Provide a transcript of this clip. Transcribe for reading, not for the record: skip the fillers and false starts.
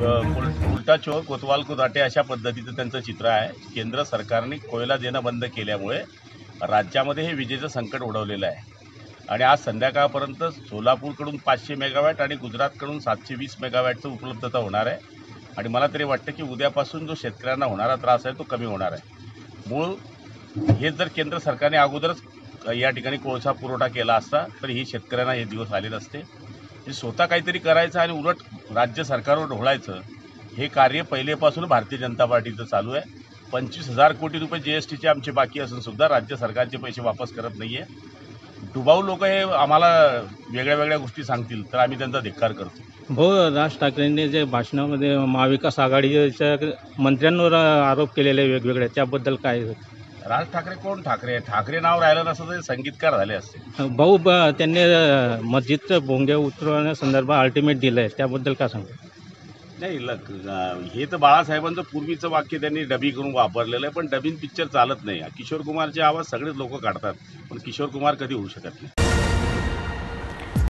उलटा चोर कोतवाल को दाटे अशा पद्धतीचं त्यांचं चित्र आहे। केंद्र सरकारने कोयला देणं बंद केल्यामुळे राज्यामध्ये हे विजेचं संकट ओढवलेलं आहे आणि आज संध्याकाळपर्यंत सोलापूरकडून 500 मेगावॅट आणि गुजरातकडून 720 मेगावॅटचं उपलब्धता होणार आहे आणि मला तरी वाटतं की उद्यापासून जो शेतकऱ्यांना होणारा त्रास आहे तो कमी होणार आहे। मूळ हे जर केंद्र सरकारने अगोदरच या ठिकाणी कोळसा पुरवठा केला असता तर ही शेतकऱ्यांना हे दिवस आले नसते। स्वतः काहीतरी करायचं आणि उलट राज्य सरकारवर ढोळायचं हे कार्य पहिलेपासून भारतीय जनता पार्टीचं चालू आहे। 25,000 कोटी रुपये जीएसटीचे आमचे बाकी असून सुद्धा राज्य सरकारचे पैसे वापस करत नाहीये। डुबाऊ लोक हे आम्हाला वेगळ्या वेगळ्या गोष्टी सांगतील तर आम्ही त्यांचा धिक्कार करतो। हो, राज ठाकरेंनी जे भाषणामध्ये महाविकास आघाडीच्या मंत्र्यांवर आरोप केलेले वेगवेगळे त्याबद्दल काय? राज ठाकरे कोण? ठाकरे नाव राहिलं नसतं तर संगीतकार झाले असते। भाऊ त्यांनी मस्जिदचं भोंगे उतरवण्यासंदर्भात अल्टिमेट दिलं आहे, त्याबद्दल काय सांगतो? नाही, हे तर बाळासाहेबांचं पूर्वीचं वाक्य त्यांनी डबी करून वापरलेलं आहे, पण डबिंग पिक्चर चालत नाही। किशोर कुमारचे आवाज सगळेच लोक काढतात पण किशोर कुमार कधी होऊ शकत नाही।